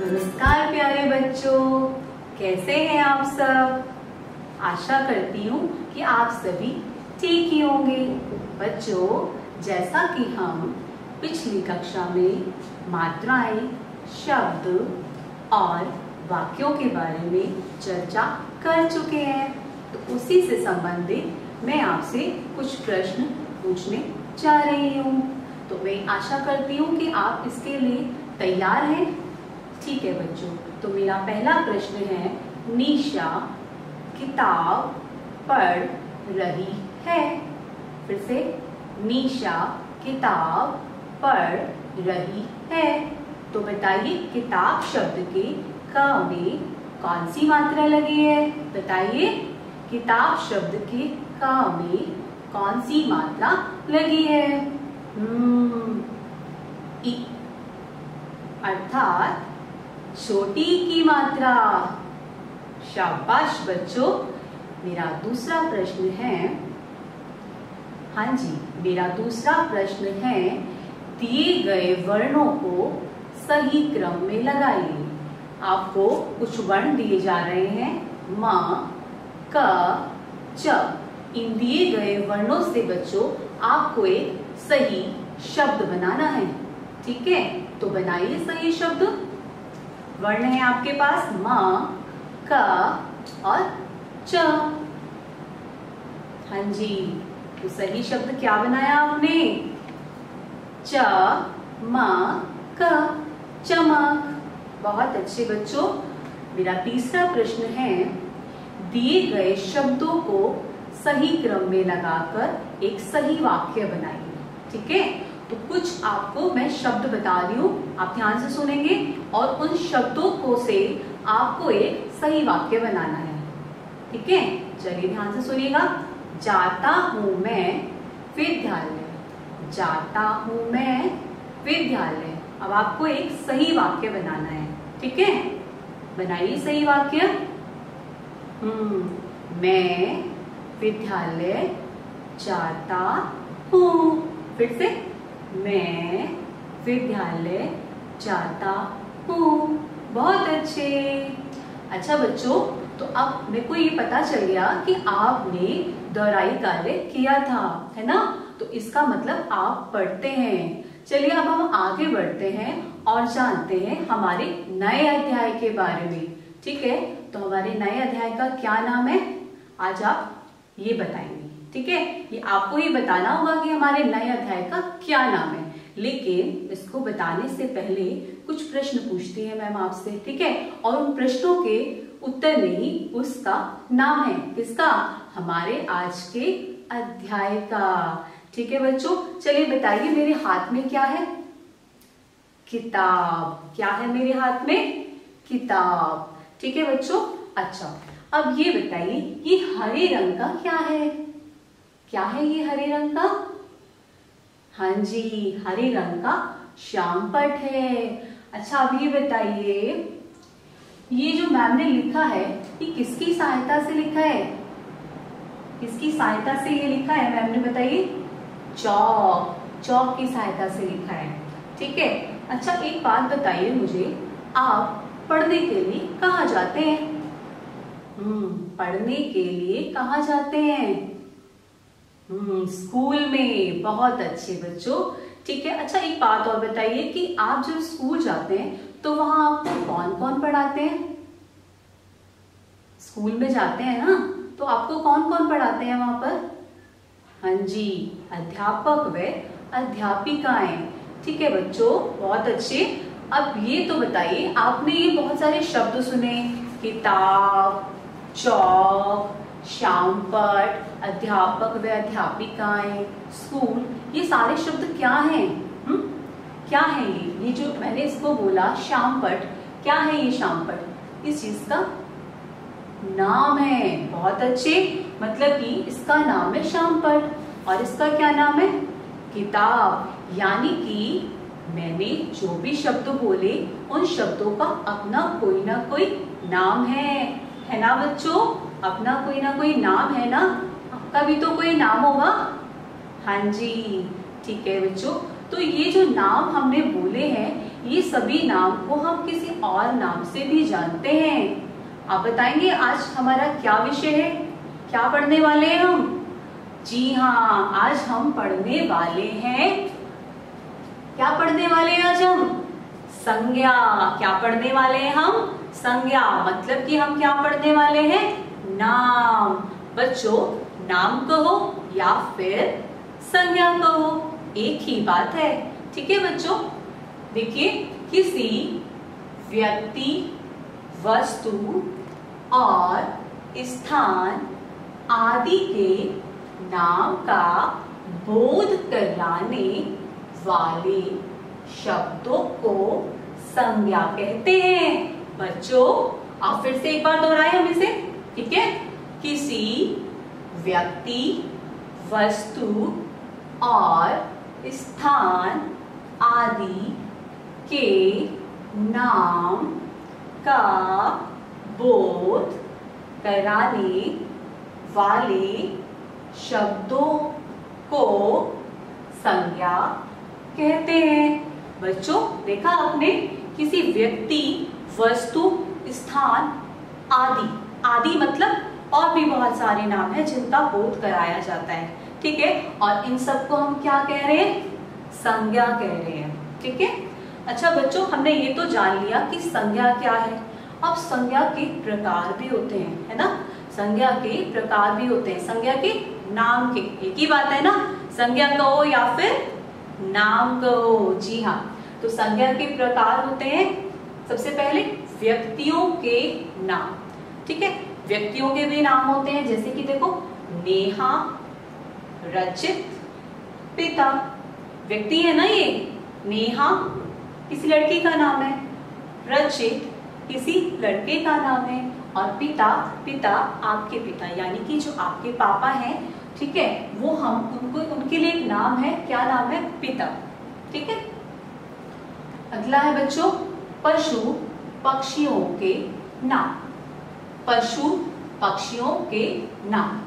नमस्कार प्यारे बच्चों, कैसे हैं आप सब। आशा करती हूँ कि आप सभी ठीक ही होंगे। बच्चों, जैसा कि हम पिछली कक्षा में मात्राएं, शब्द और वाक्यों के बारे में चर्चा कर चुके हैं, तो उसी से संबंधित मैं आपसे कुछ प्रश्न पूछने जा रही हूँ। तो मैं आशा करती हूँ कि आप इसके लिए तैयार हैं। ठीक है बच्चों, तो मेरा पहला प्रश्न है, निशा किताब पढ़ रही है। फिर से, निशा किताब पढ़ रही है। तो बताइए, किताब शब्द के क में कौन सी मात्रा लगी है। बताइए, किताब शब्द के क में कौन सी मात्रा लगी है। ई, अर्थात छोटी की मात्रा। शाबाश बच्चों। मेरा दूसरा प्रश्न है, हाँ जी, मेरा दूसरा प्रश्न है, दिए गए वर्णों को सही क्रम में लगाइए। आपको कुछ वर्ण दिए जा रहे हैं, म, क, च। इन दिए गए वर्णों से बच्चों आपको एक सही शब्द बनाना है। ठीक है, तो बनाइए सही शब्द। वर्ण है आपके पास म, क और च। हाँ जी, तो सही शब्द क्या बनाया आपने। च, म, क, चमक। बहुत अच्छे बच्चों। मेरा तीसरा प्रश्न है, दिए गए शब्दों को सही क्रम में लगाकर एक सही वाक्य बनाइए। ठीक है, तो कुछ आपको मैं शब्द बता रही हूँ, आप ध्यान से सुनेंगे और उन शब्दों को से आपको एक सही वाक्य बनाना है। ठीक है, चलिए ध्यान से सुनिएगा। जाता हूँ मैं विद्यालय। जाता हूँ मैं विद्यालय। अब आपको एक सही वाक्य बनाना है। ठीक है, बनाइए सही वाक्य। मैं विद्यालय जाता हूँ। फिर से, मैं विद्यालय जाता हूँ। बहुत अच्छे। अच्छा बच्चों, तो अब मेरे को ये पता चल गया कि आपने दोहराई कार्य किया था, है ना। तो इसका मतलब आप पढ़ते हैं। चलिए अब हम आगे बढ़ते हैं और जानते हैं हमारे नए अध्याय के बारे में। ठीक है, तो हमारे नए अध्याय का क्या नाम है, आज आप ये बताएंगे। ठीक है, ये आपको ही बताना होगा कि हमारे नए अध्याय का क्या नाम है। लेकिन इसको बताने से पहले कुछ प्रश्न पूछती है मैम आपसे। ठीक है, और उन प्रश्नों के उत्तर में ही उसका नाम है। किसका, हमारे आज के अध्याय का। ठीक है बच्चों, चलिए बताइए, मेरे हाथ में क्या है। किताब। क्या है मेरे हाथ में, किताब। ठीक है बच्चों। अच्छा, अब ये बताइए, ये हरे रंग का क्या है। क्या है ये हरे रंग का। हाँ जी, हरे रंग का श्यामपट्ट है। अच्छा, अब ये बताइए, ये जो मैम ने लिखा है, ये किसकी सहायता से लिखा है। किसकी सहायता से ये लिखा है मैम ने, बताइए। चौक। चौक की सहायता से लिखा है। ठीक है। अच्छा, एक बात बताइए मुझे, आप पढ़ने के लिए कहाँ जाते हैं। पढ़ने के लिए कहाँ जाते हैं। स्कूल में। बहुत अच्छे बच्चों। ठीक है। अच्छा, एक बात और बताइए कि आप जब स्कूल जाते हैं तो वहां आपको कौन कौन पढ़ाते हैं। स्कूल में जाते हैं ना, तो आपको कौन कौन पढ़ाते हैं वहां पर। हाँ जी, अध्यापक व अध्यापिकाएं। ठीक है बच्चों, बहुत अच्छे। अब ये तो बताइए, आपने ये बहुत सारे शब्द सुने, किताब, चौक, श्यामपट्ट, अध्यापक व अध्यापिकाएं, स्कूल, ये सारे शब्द क्या हैं। क्या है ये जो मैंने इसको बोला श्यामपट्ट, क्या है ये श्यामपट्ट। इस चीज का नाम है। बहुत अच्छे, मतलब कि इसका नाम है श्यामपट्ट और इसका क्या नाम है, किताब। यानी कि मैंने जो भी शब्द बोले उन शब्दों का अपना कोई ना कोई नाम है ना बच्चों। अपना कोई ना कोई नाम है ना, आपका भी तो कोई नाम होगा। हाँ जी, ठीक है बच्चों। तो ये जो नाम हमने बोले हैं, ये सभी नाम को हम किसी और नाम से भी जानते हैं। आप बताएंगे आज हमारा क्या विषय है, क्या पढ़ने वाले हैं हम? जी हाँ, आज हम पढ़ने वाले हैं, क्या पढ़ने वाले हैं आज हम? संज्ञा। क्या पढ़ने वाले हैं हम? संज्ञा। मतलब कि हम क्या पढ़ने वाले हैं? नाम। बच्चों, नाम कहो या फिर संज्ञा कहो, एक ही बात है। ठीक है बच्चों, देखिए, किसी व्यक्ति, वस्तु और स्थान आदि के नाम का बोध कराने वाले शब्दों को संज्ञा कहते हैं। बच्चों, आप फिर से एक बार दोहराएं हम इसे, ठीक है? किसी व्यक्ति, वस्तु और स्थान आदि के नाम का बोध कराने वाले शब्दों को संज्ञा कहते हैं। बच्चों, देखा आपने, किसी व्यक्ति, वस्तु, स्थान आदि, आदि मतलब और भी बहुत सारे नाम हैं जिनका बोध कराया जाता है। ठीक है, और इन सबको हम क्या कह रहे हैं? संज्ञा कह रहे हैं। ठीक है, अच्छा बच्चों, हमने ये तो जान लिया कि संज्ञा क्या है। अब संज्ञा के प्रकार भी होते हैं, है ना? संज्ञा के प्रकार भी होते हैं, संज्ञा के नाम के, एक ही बात है ना, संज्ञा कहो या फिर नाम कहो। जी हाँ, तो संज्ञा के प्रकार होते हैं, सबसे पहले व्यक्तियों के नाम। ठीक है, व्यक्तियों के भी नाम होते हैं, जैसे कि देखो, नेहा, रचित, पिता। व्यक्ति है ना ये, नेहा किसी लड़की का नाम है, रचित किसी लड़के का नाम है, और पिता, पिता आपके पिता यानी कि जो आपके पापा हैं, ठीक है, वो हम उनको, उनके लिए एक नाम है, क्या नाम है? पिता। ठीक है, अगला है बच्चों, पशु पक्षियों के नाम। पशु पक्षियों के नाम,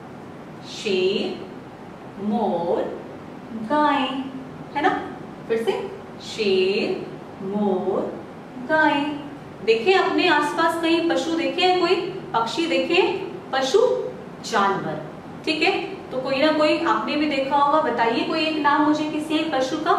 शेर, मोर, गाय, है ना? फिर से, शेर, मोर, गाय। देखें अपने आसपास कहीं पशु देखे हैं, कोई पक्षी देखे हैं? पशु जानवर। ठीक है, तो कोई ना कोई आपने भी देखा होगा। बताइए कोई एक नाम मुझे किसी एक पशु का।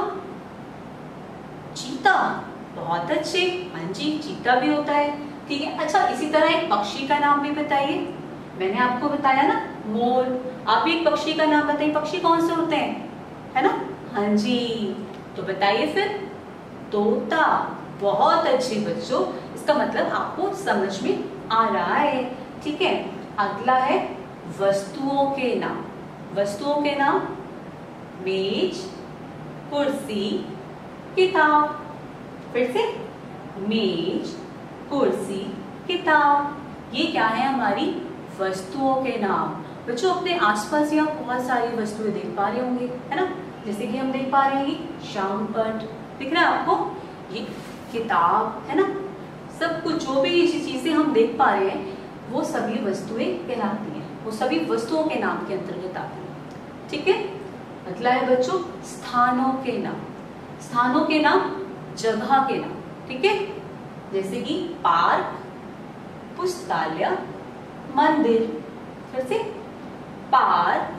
चीता, बहुत अच्छे, हाँ जी, चीता भी होता है। ठीक है, अच्छा इसी तरह एक पक्षी का नाम भी बताइए। मैंने आपको बताया ना, मोर। आप एक पक्षी का नाम बताइए, पक्षी कौन से होते हैं, है ना? हाँ जी, तो बताइए फिर। तोता, बहुत अच्छे बच्चों, इसका मतलब आपको समझ में आ रहा है। ठीक है, अगला है वस्तुओं के नाम। वस्तुओं के नाम, मेज, कुर्सी, किताब। फिर से, मेज, कुर्सी, किताब, ये क्या है? हमारी वस्तुओं के नाम। बच्चों, अपने आसपास यहाँ बहुत सारी वस्तुएं देख पा रहे होंगे, है ना? जैसे कि हम देख पा रहे हैं शाम पट, दिख रहा है आपको? ये किताब, है ना? सब कुछ जो भी चीजें हम देख पा रहे हैं वो सभी वस्तुएं कहलाती हैं, वो सभी वस्तुओं के नाम के अंतर्गत आती हैं। ठीक है, अगला है बच्चों स्थानों के नाम। स्थानों के नाम, जगह के नाम। ठीक है, जैसे कि पार्क, पुस्तकालय, मंदिर। फिर से, पार्क,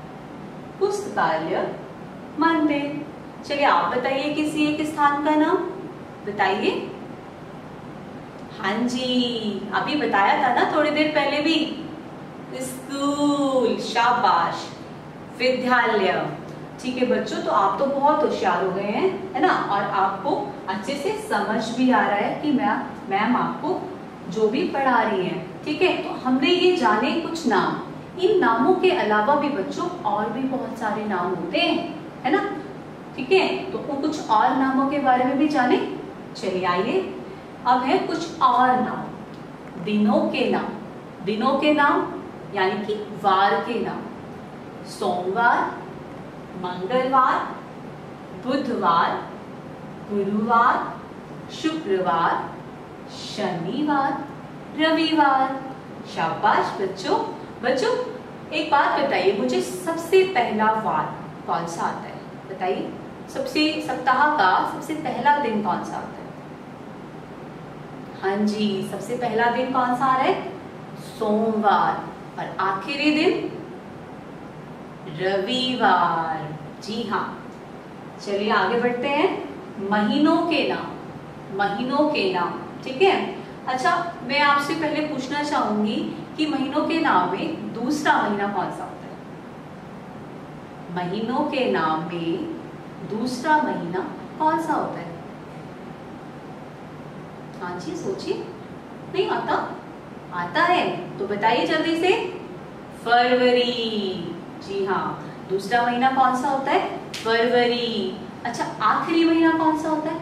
पुस्तकालय, मंदिर। चलिए आप बताइए किसी एक स्थान का नाम बताइए। हाँ जी, अभी बताया था ना थोड़ी देर पहले भी, स्कूल, शाबाश, विद्यालय। ठीक है बच्चों, तो आप तो बहुत होशियार हो गए हैं, है ना? और आपको अच्छे से समझ भी आ रहा है कि मैम आपको जो भी पढ़ा रही है। ठीक है, तो हमने ये जाने कुछ नाम। इन नामों के अलावा भी बच्चों और भी बहुत सारे नाम होते हैं, है ना? ठीक है, तो कुछ और नामों के बारे में भी जाने। चलिए आइए, अब है कुछ और नाम। दिनों के नाम। दिनों के नाम यानी कि वार के नाम। सोमवार, मंगलवार, बुधवार, गुरुवार, शुक्रवार, शनिवार, रविवार। शाबाश बच्चों। बच्चों एक बात बताइए मुझे, सबसे पहला वार कौन सा आता है बताइए? सप्ताह का सबसे पहला दिन कौन सा होता है? हाँ जी, सबसे पहला दिन कौन सा आ रहा है? सोमवार। और आखिरी दिन रविवार। जी हाँ, चलिए आगे बढ़ते हैं। महीनों के नाम, महीनों के नाम, ठीक है। अच्छा, मैं आपसे पहले पूछना चाहूंगी कि महीनों के नाम में दूसरा महीना कौन सा होता है? महीनों के नाम में दूसरा महीना कौन सा होता है? हाँ जी, सोचिए। नहीं आता? आता है तो बताइए जल्दी से। फरवरी। जी हाँ, दूसरा महीना कौन सा होता है? फरवरी। अच्छा, आखिरी महीना कौन सा होता है?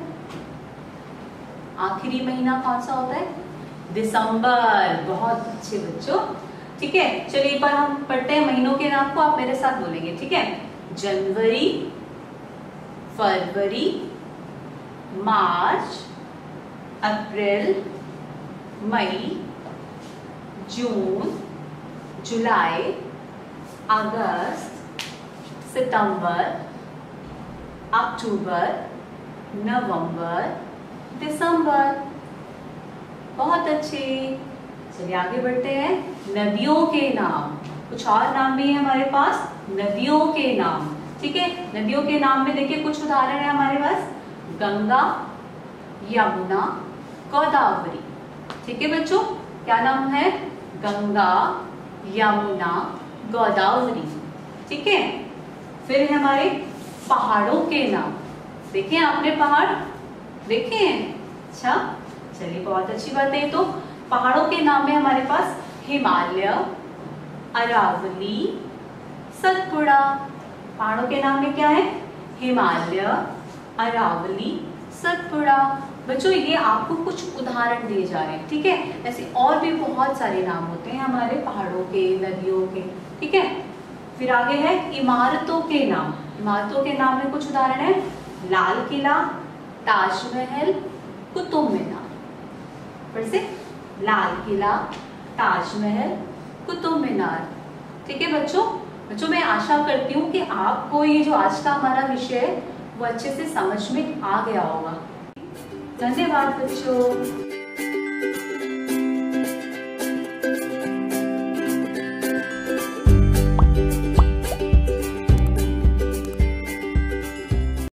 आखिरी महीना कौन सा होता है? दिसंबर। बहुत अच्छे बच्चों, ठीक है। चलिए एक बार हम पढ़ते हैं महीनों के नाम को, आप मेरे साथ बोलेंगे, ठीक है। जनवरी, फरवरी, मार्च, अप्रैल, मई, जून, जुलाई, अगस्त, सितंबर, अक्टूबर, नवंबर, दिसंबर। बहुत अच्छे। चलिए आगे बढ़ते हैं। नदियों के नाम, कुछ और नाम भी है हमारे पास, नदियों के नाम, ठीक है। नदियों के नाम में देखिए कुछ उदाहरण है हमारे पास। गंगा, यमुना, गोदावरी, ठीक है बच्चों। क्या नाम है? गंगा, यमुना, गोदावरी, ठीक है। फिर है हमारे पहाड़ों के नाम। देखे आपने पहाड़ देखे हैं? अच्छा, चलिए बहुत अच्छी बात है। तो पहाड़ों के नाम में हमारे पास हिमालय, अरावली, सतपुड़ा। पहाड़ों के नाम में क्या है? हिमालय, अरावली, सतपुड़ा। बच्चों ये आपको कुछ उदाहरण दिए जा रहे हैं, ठीक है। ऐसे और भी बहुत सारे नाम होते हैं हमारे पहाड़ों के, नदियों के, ठीक है। फिर आगे है इमारतों के नाम। इमारतों के नाम में कुछ उदाहरण है। लाल किला, ताजमहल, कुतुब मीनार। फिर से, लाल किला, ताजमहल, कुतुब मीनार, ठीक है बच्चों। बच्चों मैं आशा करती हूँ कि आपको ये जो आज का हमारा विषय है वो अच्छे से समझ में आ गया होगा। धन्यवाद बच्चों।